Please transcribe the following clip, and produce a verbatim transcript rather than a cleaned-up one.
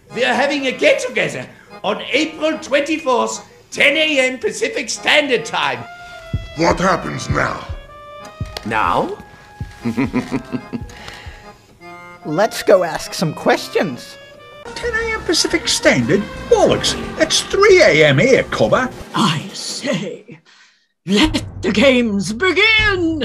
we're having a get-together on April twenty-fourth, ten a m Pacific Standard Time. What happens now? Now? Let's go ask some questions. ten a m Pacific Standard? Bollocks! It's three a m here, cobber. I say, let the games begin!